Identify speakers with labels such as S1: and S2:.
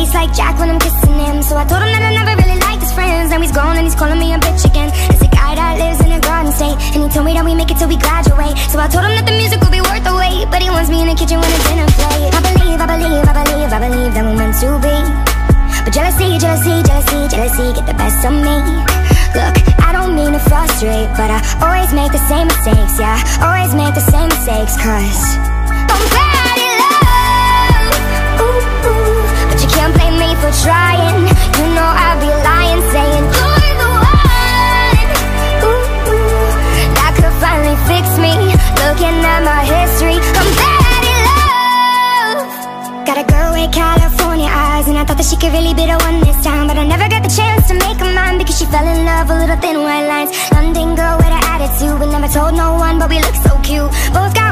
S1: tastes like Jack when I'm kissing him. So I told him that I never really liked his friends. Now he's grown and he's calling me a bitch again. It's a guy that lives in a garden state, and he told me that we make it till we graduate. So I told him that the music will be worth the wait, but he wants me in the kitchen when the dinner plate. I believe that we're meant to be, but jealousy get the best of me. Look, I don't mean to frustrate, but I always make the same mistakes. Yeah, always make the same mistakes, cause I'm bad at love. Ooh, ooh. But you can't blame me for trying. You know I'd be lying saying you're the one. Ooh, ooh. That could finally fix me. Looking at my history, I'm bad at love. Got a girl with California eyes, and I thought that she could really be the one this time, but I never got the chance to make her mine because she fell in love with little thin white lines. London girl with an attitude, we never told no one, but we look so cute. Both got